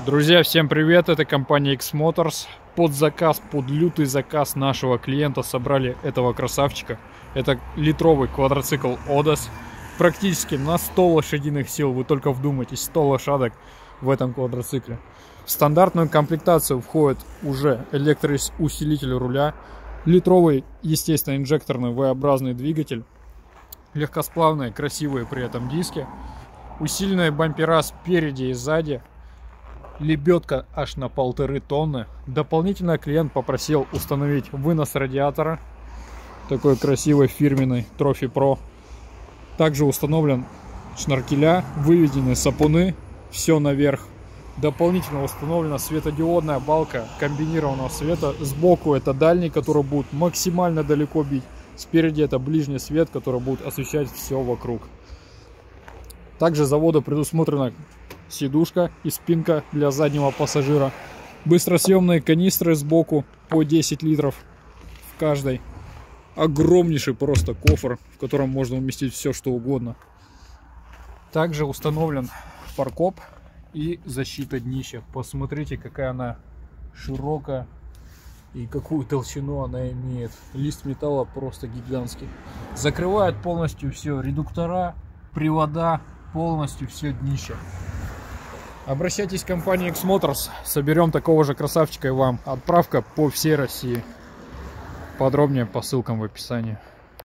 Друзья, всем привет! Это компания X-Motors. Под заказ, под лютый заказ нашего клиента собрали этого красавчика. Это литровый квадроцикл Odas. Практически на 100 лошадиных сил. Вы только вдумайтесь, 100 лошадок в этом квадроцикле. В стандартную комплектацию входит уже электроусилитель руля, литровый, естественно, инжекторный V-образный двигатель, легкосплавные, красивые при этом диски, усиленные бампера спереди и сзади, лебедка аж на 1,5 тонны. Дополнительно клиент попросил установить вынос радиатора, такой красивый фирменный Trophy Pro. Также установлен шнаркеля, выведены сапуны, все наверх. Дополнительно установлена светодиодная балка комбинированного света. Сбоку это дальний, который будет максимально далеко бить. Спереди это ближний свет, который будет освещать все вокруг. Также заводу предусмотрена сидушка и спинка для заднего пассажира. Быстросъемные канистры сбоку по 10 литров в каждой. Огромнейший просто кофр, в котором можно уместить все что угодно. Также установлен фаркоп и защита днища. Посмотрите, какая она широкая и какую толщину она имеет. Лист металла просто гигантский. Закрывает полностью все редуктора, привода, полностью все днище. Обращайтесь к компании X-Motors, соберем такого же красавчика и вам. Отправка по всей России. Подробнее по ссылкам в описании.